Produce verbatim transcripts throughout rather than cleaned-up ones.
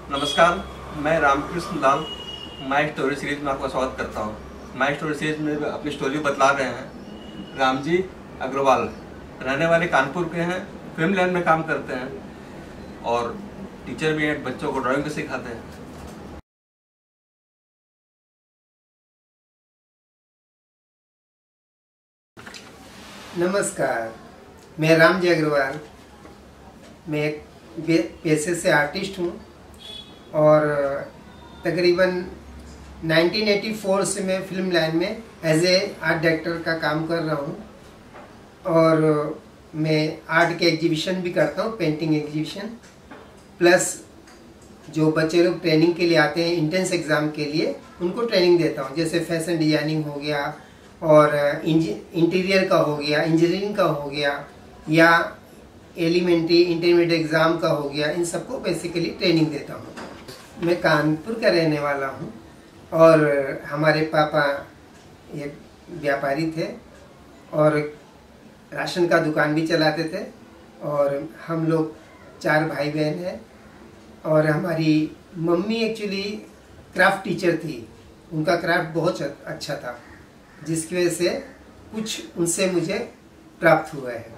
नमस्कार, मैं Ramkrishna Lal my story series में आपका स्वागत करता हूँ। माई स्टोरी सीरीज में अपनी स्टोरी बतला रहे हैं। रामजी अग्रवाल रहने वाले कानपुर के हैं, फिल्म लाइन में काम करते हैं और टीचर भी हैं, बच्चों को ड्राइंग भी सिखाते हैं। नमस्कार, मैं रामजी अग्रवाल। मैं एक पेशे से आर्टिस्ट हूँ और तकरीबन उन्नीस सौ चौरासी से मैं फिल्म लाइन में एज ए आर्ट डायरेक्टर का काम कर रहा हूँ और मैं आर्ट के एग्जीबिशन भी करता हूँ, पेंटिंग एग्जीबिशन, प्लस जो बच्चे लोग ट्रेनिंग के लिए आते हैं इंट्रेंस एग्ज़ाम के लिए उनको ट्रेनिंग देता हूँ। जैसे फैशन डिजाइनिंग हो गया और इंटीरियर का हो गया, इंजीनियरिंग का हो गया या एलिमेंट्री इंटरमीडिएट एग्ज़ाम का हो गया, इन सबको बेसिकली ट्रेनिंग देता हूँ। मैं कानपुर का रहने वाला हूँ और हमारे पापा एक व्यापारी थे और राशन का दुकान भी चलाते थे और हम लोग चार भाई बहन हैं और हमारी मम्मी एक्चुअली क्राफ्ट टीचर थी। उनका क्राफ्ट बहुत अच्छा था जिसकी वजह से कुछ उनसे मुझे प्राप्त हुआ है।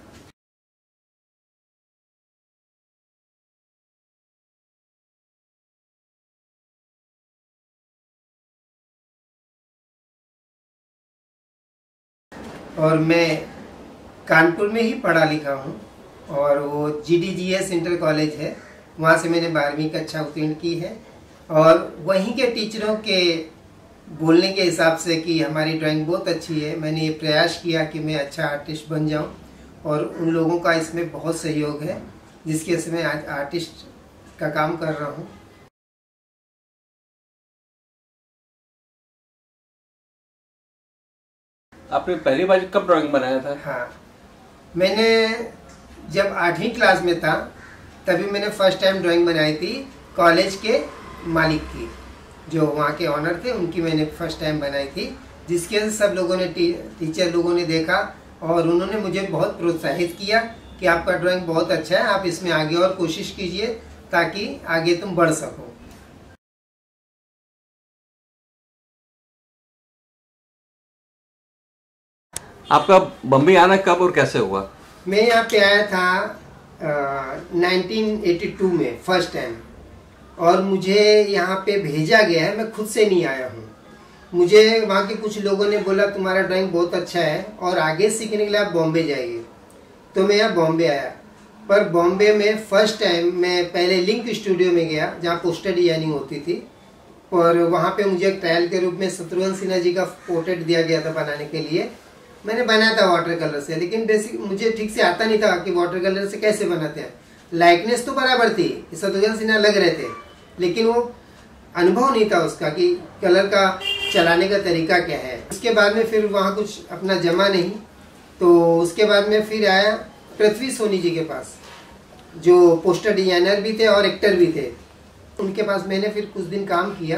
और मैं कानपुर में ही पढ़ा लिखा हूँ और वो G D G S inter college है, वहाँ से मैंने बारहवीं कक्षा उत्तीर्ण की है और वहीं के टीचरों के बोलने के हिसाब से कि हमारी ड्राइंग बहुत अच्छी है, मैंने ये प्रयास किया कि मैं अच्छा आर्टिस्ट बन जाऊं और उन लोगों का इसमें बहुत सहयोग है जिसकी वजह से मैं आज आर्टिस्ट का काम कर रहा हूं। आपने पहली बार कब ड्राइंग बनाया था? हाँ, मैंने जब आठवीं क्लास में था तभी मैंने फर्स्ट टाइम ड्राइंग बनाई थी। कॉलेज के मालिक की, जो वहाँ के ऑनर थे, उनकी मैंने फर्स्ट टाइम बनाई थी, जिसके वजह से सब लोगों ने टी, टीचर लोगों ने देखा और उन्होंने मुझे बहुत प्रोत्साहित किया कि आपका ड्राइंग बहुत अच्छा है, आप इसमें आगे और कोशिश कीजिए ताकि आगे तुम बढ़ सको। आपका बम्बई आना कब और कैसे हुआ? मैं यहाँ पे आया था नाइनटीन एटी टू में फर्स्ट टाइम और मुझे यहाँ पे भेजा गया है, मैं खुद से नहीं आया हूँ। मुझे वहाँ के कुछ लोगों ने बोला तुम्हारा ड्राइंग बहुत अच्छा है और आगे सीखने के लिए आप बॉम्बे जाइए, तो मैं यहाँ बॉम्बे आया। पर बॉम्बे में फर्स्ट टाइम मैं पहले लिंक स्टूडियो में गया जहाँ पोस्टर डिजाइनिंग होती थी और वहाँ पे मुझे एक ट्रायल के रूप में शत्रुघ्न सिन्हा जी का पोर्ट्रेट दिया गया था बनाने के लिए। मैंने बनाया था वाटर कलर से, लेकिन बेसिक मुझे ठीक से आता नहीं था कि वाटर कलर से कैसे बनाते हैं। लाइकनेस तो बराबर थी, शत्रुघ्न सिन्हा लग रहे थे, लेकिन वो अनुभव नहीं था उसका कि कलर का चलाने का तरीका क्या है। उसके बाद में फिर वहाँ कुछ अपना जमा नहीं, तो उसके बाद में फिर आया पृथ्वी सोनी जी के पास, जो पोस्टर डिजाइनर भी थे और एक्टर भी थे। उनके पास मैंने फिर कुछ दिन काम किया।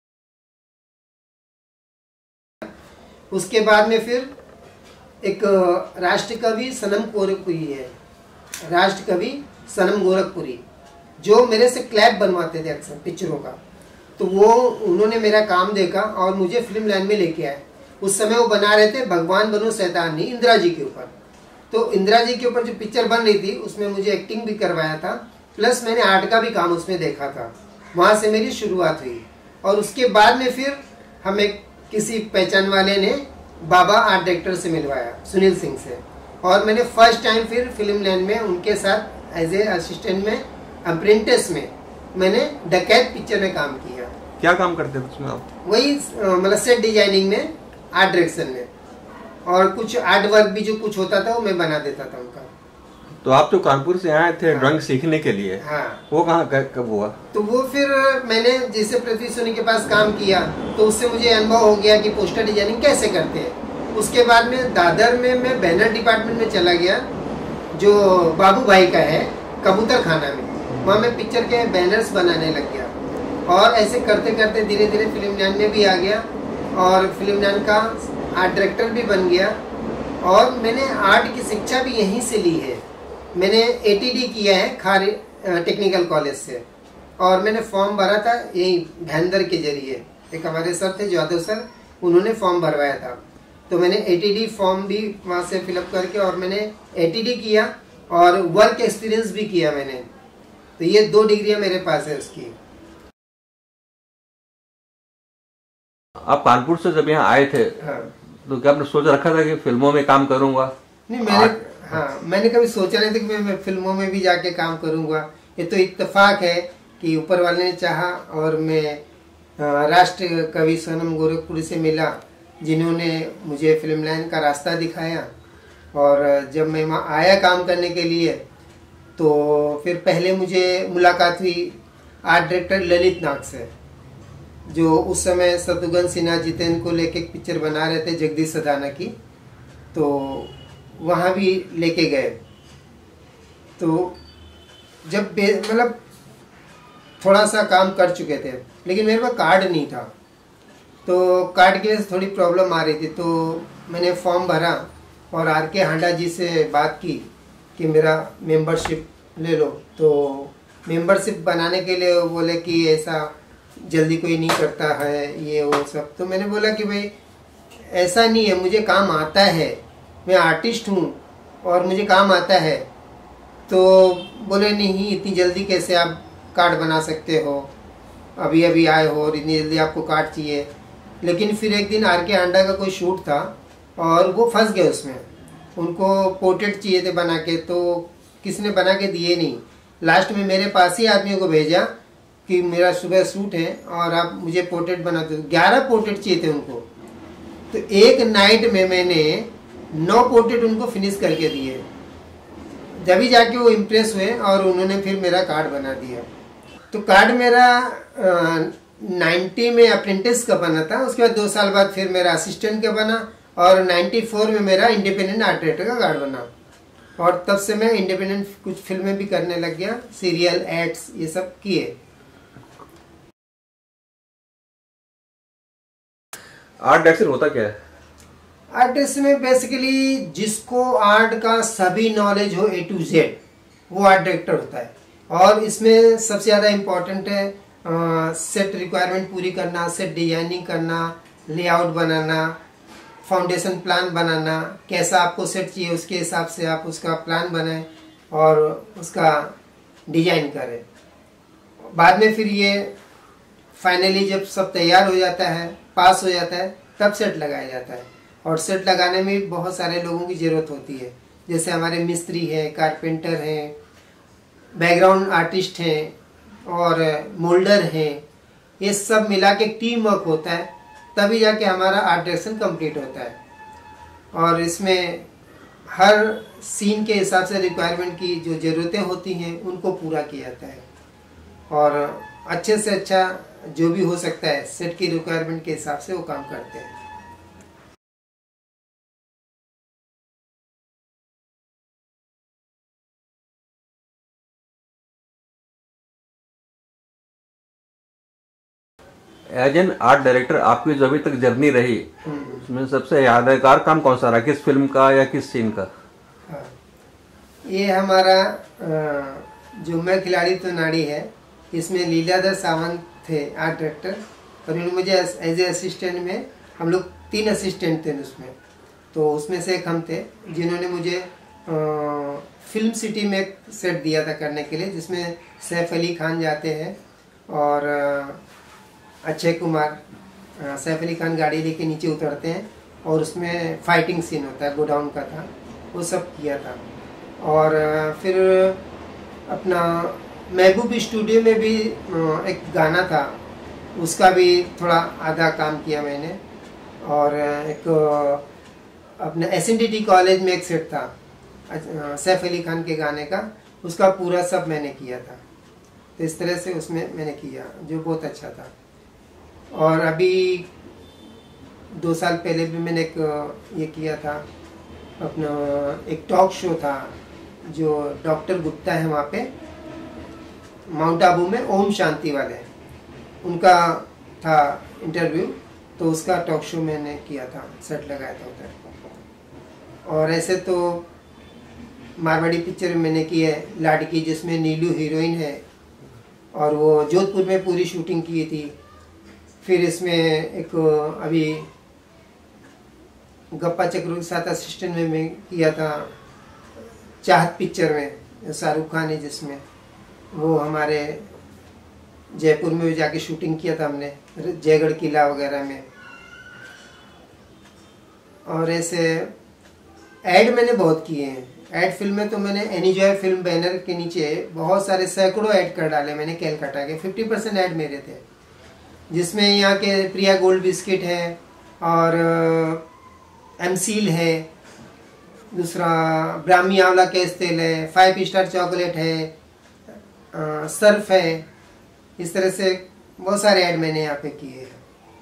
उसके बाद में फिर एक राष्ट्र कवि सनम गोरखपुरी है, राष्ट्र कवि सनम गोरखपुरी, जो मेरे से क्लैप बनवाते थे अक्सर पिक्चरों का, तो वो उन्होंने मेरा काम देखा और मुझे फिल्म लाइन में लेके आए। उस समय वो बना रहे थे भगवान बनो शैतानी इंदिरा जी के ऊपर, तो इंदिरा जी के ऊपर जो पिक्चर बन रही थी उसमें मुझे एक्टिंग भी करवाया था, प्लस मैंने आर्ट का भी काम उसमें देखा था। वहाँ से मेरी शुरुआत हुई और उसके बाद में फिर हमें किसी पहचान वाले ने बाबा आर्ट डायरेक्टर से मिलवाया, सुनील सिंह से, और मैंने फर्स्ट टाइम फिर फिल्म लाइन में उनके साथ एज ए असिस्टेंट में अप्रेंटिस में मैंने डकैत पिक्चर में काम किया। क्या काम करते थे उसमें आप? वही मतलब सेट डिजाइनिंग में, आर्ट डायरेक्शन में, और कुछ आर्ट वर्क भी जो कुछ होता था वो मैं बना देता था उनका। तो आप जो कानपुर से आए थे ड्राइंग सीखने के लिए, हाँ, वो कहाँ कब हुआ? तो वो फिर मैंने जैसे पृथ्वी सोनी के पास काम किया तो उससे मुझे अनुभव हो गया कि पोस्टर डिजाइनिंग कैसे करते हैं। उसके बाद में दादर में मैं बैनर डिपार्टमेंट में चला गया, जो बाबू भाई का है, कबूतर खाना में। वहाँ मैं पिक्चर के बैनर्स बनाने लग गया और ऐसे करते करते धीरे धीरे फिल्म लाइन में भी आ गया और फिल्म लाइन का आर्ट डायरेक्टर भी बन गया। और मैंने आर्ट की शिक्षा भी यहीं से ली है। मैंने ए टी डी किया है खारी टेक्निकल कॉलेज से, और मैंने फॉर्म भरा था यही भैंदर के जरिए, एक हमारे सर थे जादव सर, उन्होंने फॉर्म भरवाया था। तो मैंने एटीडी फॉर्म भी वहाँ से फिलअप करके और मैंने एटीडी किया और वर्क एक्सपीरियंस भी किया मैंने। तो ये दो डिग्रियाँ मेरे पास है उसकी। आप कानपुर से जब यहाँ आए थे, हाँ, तो क्या आपने सोच रखा था कि फिल्मों में काम करूंगा? नहीं, मैंने हाँ मैंने कभी सोचा नहीं था कि मैं, मैं फिल्मों में भी जाके काम करूंगा। ये तो इत्तेफाक है कि ऊपर वाले ने चाहा और मैं राष्ट्र कवि सोनम गोरखपुरी से मिला, जिन्होंने मुझे फिल्म लाइन का रास्ता दिखाया। और जब मैं वहाँ आया काम करने के लिए, तो फिर पहले मुझे मुलाकात हुई आर्ट डायरेक्टर ललित नाग से, जो उस समय शत्रुघ्न सिन्हा जितेंद्र को लेके एक पिक्चर बना रहे थे जगदीश सदाना की। तो वहाँ भी लेके गए। तो जब मतलब थोड़ा सा काम कर चुके थे, लेकिन मेरे पास कार्ड नहीं था, तो कार्ड की वजह से थोड़ी प्रॉब्लम आ रही थी। तो मैंने फॉर्म भरा और आर के हांडा जी से बात की कि मेरा मेंबरशिप ले लो। तो मेंबरशिप बनाने के लिए वो बोले कि ऐसा जल्दी कोई नहीं करता है, ये वो सब। तो मैंने बोला कि भाई ऐसा नहीं है, मुझे काम आता है, मैं आर्टिस्ट हूँ और मुझे काम आता है। तो बोले नहीं, इतनी जल्दी कैसे आप कार्ड बना सकते हो, अभी अभी आए हो और इतनी जल्दी आपको कार्ड चाहिए। लेकिन फिर एक दिन आर के हांडा का कोई शूट था और वो फंस गए उसमें, उनको पोर्ट्रेट चाहिए थे बना के, तो किसी ने बना के दिए नहीं। लास्ट में मेरे पास ही आदमियों को भेजा कि मेरा सुबह शूट है और आप मुझे पोर्ट्रेट बना दो। ग्यारह पोर्ट्रेट चाहिए थे उनको। तो एक नाइट में मैंने नौ पोर्ट्रेट उनको फिनिश करके दिए। जब जाके वो इम्प्रेस हुए और उन्होंने फिर मेरा कार्ड बना दिया। तो कार्ड मेरा नाइन्टी में अप्रेंटिस का बना था, उसके बाद दो साल बाद फिर मेरा असिस्टेंट का बना और नाइन्टी फोर में मेरा इंडिपेंडेंट आर्ट डायरेक्टर का कार्ड बना। और तब से मैं इंडिपेंडेंट कुछ फिल्में भी करने लग गया, सीरियल, एड्स, ये सब किए। आर्ट डायरेक्टर होता क्या है? आर्ट डायरेक्टर में बेसिकली जिसको आर्ट का सभी नॉलेज हो ए टू जेड, वो आर्ट डायरेक्टर होता है। और इसमें सबसे ज़्यादा इम्पोर्टेंट है आ, सेट रिक्वायरमेंट पूरी करना, सेट डिजाइनिंग करना, लेआउट बनाना, फाउंडेशन प्लान बनाना, कैसा आपको सेट चाहिए उसके हिसाब से आप उसका प्लान बनाएं और उसका डिजाइन करें। बाद में फिर ये फाइनली जब सब तैयार हो जाता है, पास हो जाता है, तब सेट लगाया जाता है। और सेट लगाने में बहुत सारे लोगों की ज़रूरत होती है, जैसे हमारे मिस्त्री हैं, कारपेंटर हैं, बैकग्राउंड आर्टिस्ट हैं और मोल्डर हैं। ये सब मिला के टीम वर्क होता है, तभी जाके हमारा आर्ट डायरेक्शन कंप्लीट होता है। और इसमें हर सीन के हिसाब से रिक्वायरमेंट की जो ज़रूरतें होती हैं उनको पूरा किया जाता है और अच्छे से अच्छा जो भी हो सकता है सेट की रिक्वायरमेंट के हिसाब से वो काम करते हैं। एज एन आर्ट डायरेक्टर आपकी जो अभी तक जर्नी रही, उसमें सबसे यादगार काम कौन सा रहा, किस फिल्म का या किस सीन का? हाँ, ये हमारा जो मैं खिलाड़ी तो नाड़ी है, इसमें लीलाधर सावंत थे आर्ट डायरेक्टर और उन्होंने मुझे एज ए असिस्टेंट में, हम लोग तीन असिस्टेंट थे उसमें, तो उसमें से एक हम थे जिन्होंने मुझे आ, फिल्म सिटी में एक सेट दिया था करने के लिए, जिसमें सैफ अली खान जाते हैं और अक्षय कुमार, सैफ अली खान गाड़ी लेके नीचे उतरते हैं और उसमें फाइटिंग सीन होता है, गोडाउन का था, वो सब किया था। और फिर अपना महबूब स्टूडियो में भी एक गाना था, उसका भी थोड़ा आधा काम किया मैंने। और एक अपने S N D T college में एक सेट था सैफ अली खान के गाने का, उसका पूरा सब मैंने किया था। तो इस तरह से उसमें मैंने किया, जो बहुत अच्छा था। और अभी दो साल पहले भी मैंने एक ये किया था, अपना एक टॉक शो था जो डॉक्टर गुप्ता है वहाँ पे माउंट आबू में, ओम शांति वाले, उनका था इंटरव्यू, तो उसका टॉक शो मैंने किया था, सेट लगाया था उधर। और ऐसे तो मारवाड़ी पिक्चर मैंने की है लाडकी, जिसमें नीलू हीरोइन है और वो जोधपुर में पूरी शूटिंग की थी। फिर इसमें एक अभी गप्पा चक्रू के साथ असिस्टेंट में मैं किया था चाहत पिक्चर में, शाहरुख खान है जिसमें, वो हमारे जयपुर में भी जाके शूटिंग किया था हमने, जयगढ़ किला वगैरह में। और ऐसे ऐड मैंने बहुत किए हैं। ऐड फिल्में तो मैंने एनीजॉय फिल्म बैनर के नीचे बहुत सारे सैकड़ों ऐड कर डाले मैंने कैलकाटा के। फिफ्टी परसेंट ऐड मेरे थे, जिसमें यहाँ के प्रिया गोल्ड बिस्किट है और एमसील है, दूसरा ब्राह्मी आंवला केस तेल है, फाइव स्टार चॉकलेट है, आ, सर्फ है। इस तरह से बहुत सारे ऐड मैंने यहाँ पे किए हैं।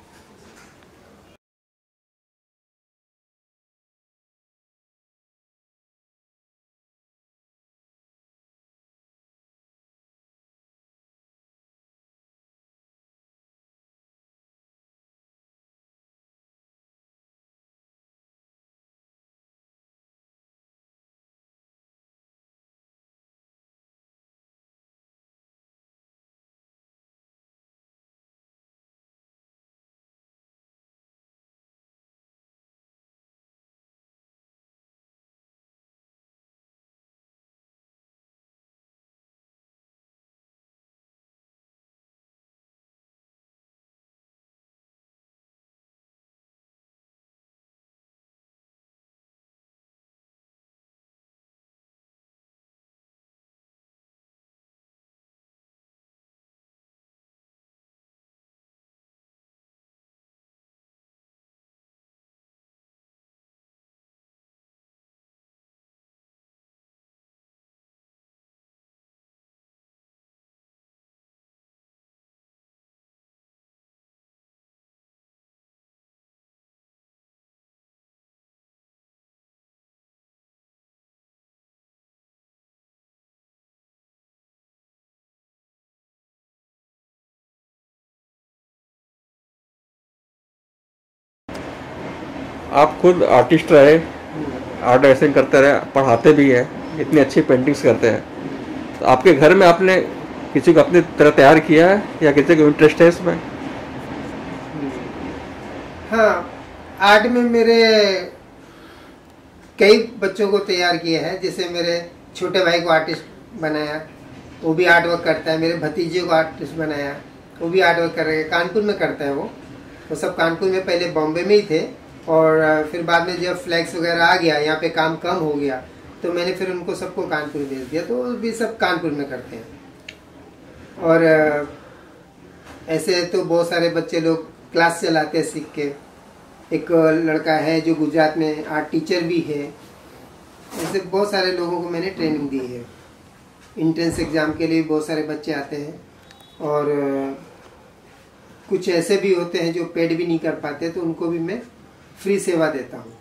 आप खुद आर्टिस्ट रहे, आर्ट डायरेक्शन करते रहे, पढ़ाते भी हैं, इतनी अच्छी पेंटिंग्स करते हैं, तो आपके घर में आपने किसी को अपनी तरह तैयार किया है या किसी को इंटरेस्ट है इसमें? हाँ, आर्ट में मेरे कई बच्चों को तैयार किया है। जैसे मेरे छोटे भाई को आर्टिस्ट बनाया, वो भी आर्ट वर्क करता है। मेरे भतीजे को आर्टिस्ट बनाया, वो भी आर्ट वर्क कर रहे हैं। कानपुर में करते हैं वो वो सब कानपुर में, पहले बॉम्बे में ही थे और फिर बाद में जब फ्लैक्स वगैरह आ गया, यहाँ पे काम कम हो गया, तो मैंने फिर उनको सबको कानपुर भेज दिया, तो भी सब कानपुर में करते हैं। और ऐसे तो बहुत सारे बच्चे लोग क्लास चलाते हैं सीख के। एक लड़का है जो गुजरात में आर्ट टीचर भी है। ऐसे बहुत सारे लोगों को मैंने ट्रेनिंग दी है। इंट्रेंस एग्ज़ाम के लिए बहुत सारे बच्चे आते हैं और कुछ ऐसे भी होते हैं जो पेड भी नहीं कर पाते, तो उनको भी मैं फ्री सेवा देता हूँ।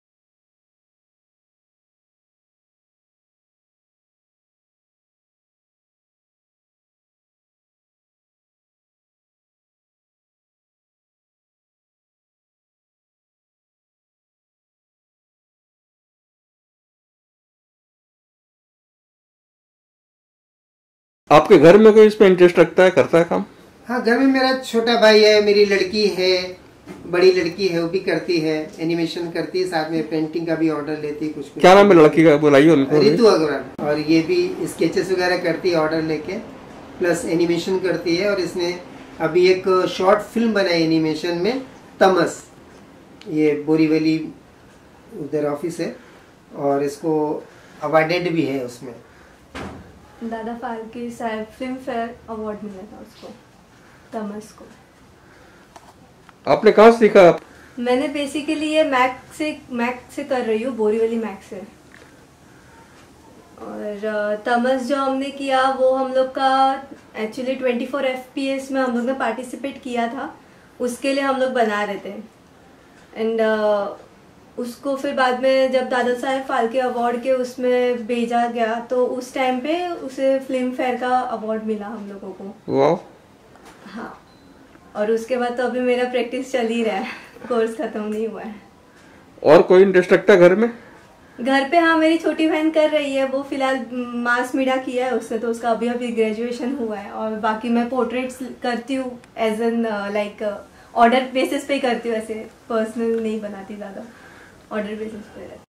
आपके घर में कोई इसमें इंटरेस्ट रखता है, करता है काम? हाँ, घर में मेरा छोटा भाई है, मेरी लड़की है, बड़ी लड़की है, वो भी करती है, एनिमेशन करती है, साथ में पेंटिंग का भी ऑर्डर लेती है। कुछ कुछ क्या नाम है लड़की का, बुलाइए उनको। रितु अग्रवाल। और ये भी स्केचेस वगैरह करती है ऑर्डर लेके, प्लस एनिमेशन करती है। और इसने अभी एक शॉर्ट फिल्म बनाई एनिमेशन में, तमस। ये बोरीवली उधर ऑफिस है और इसको अवार्डेड भी है। उसमें दादा फाल्के साहब फिल्म फेयर अवार्ड मिला था उसको, तमस को। आपने कहाँ सीखा? मैंने बेसिकली ये मैक से मैक से कर रही हूँ, बोरीवली मैक से। और तमस जो हमने किया वो हम लोग का actually twenty four F P S में हम लोग ने पार्टिसिपेट किया था, उसके लिए हम लोग बना रहे थे। एंड uh, उसको फिर बाद में जब दादा साहेब फाल्के अवार्ड के उसमें भेजा गया, तो उस टाइम पे उसे फिल्म फेयर का अवार्ड मिला हम लोगों को। वाह। हाँ, और उसके बाद तो अभी मेरा प्रैक्टिस चल ही रहा है, कोर्स खत्म नहीं हुआ है। और कोई इंटरेस्ट रखता है घर में? घर पे हाँ मेरी छोटी बहन कर रही है, वो फिलहाल मास मीडिया किया है उसने, तो उसका अभी अभी ग्रेजुएशन हुआ है। और बाकी मैं पोर्ट्रेट्स करती हूँ as an like order basis पे ही करती हूँ, ऐसे पर्सनल नहीं बनाती ज़्यादा, ऑर्डर बेसिस पे।